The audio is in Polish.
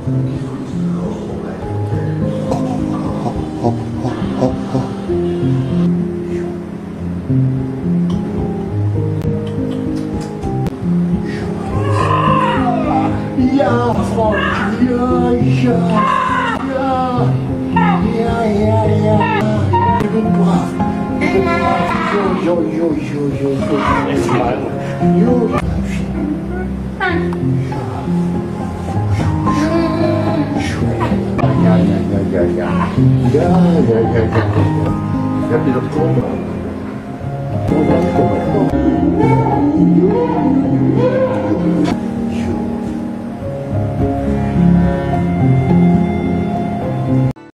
好，好，好，好。Ja, Frau, ja, ja, ja, ja, ja, ja. Je bent braaf. Je bent braaf. Jo, jo, jo, jo, jo. Echt waar. Jo. Ja, ja, ja, ja, ja. Ja, ja, ja, ja, ja. Heb je dat kloppen? Kom maar, kom maar.